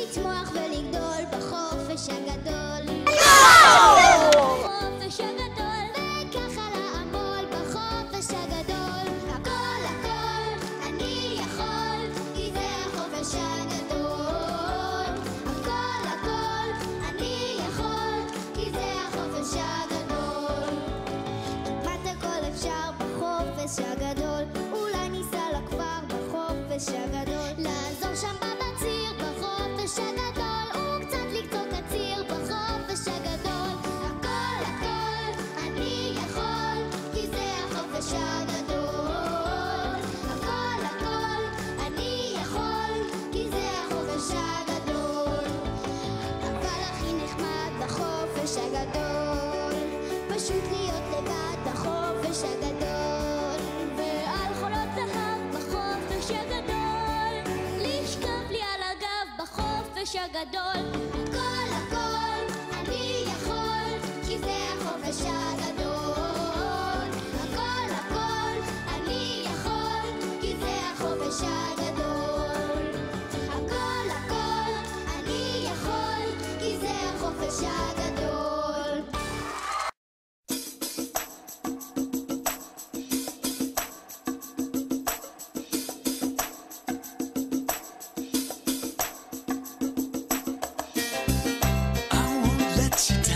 לצמוח ולגדול בחופש הגדול. בחופש הגדול, וככה לעמול בחופש הגדול. הכל הכל אני יכול, כי זה החופש הגדול. הכל הכל אני יכול, כי זה החופש הגדול. כמעט הכל אפשר בחופש הגדול, אולי ניסע לכפר בחופש הגדול, לעזור שם בציר בחופש הגדול, וקצת לקצור קציר בחופש הגדול. הכל הכל אני יכול, כי זה החופש הגדול. הכל הכל אני יכול, כי זה החופש הגדול. אבל הכי נחמד בחופש הגדול פשוט להיות לבד בחופש הגדול, ועל חולות זהב בחופש הגדול, לשכב לי על הגב בחופש הגדול. הכל הכל אני יכול, כי זה החופש הגדול. הכל הכל אני יכול, כי זה החופש הגדול. הכל הכל אני יכול, כי זה החופש הגדול. I won't let you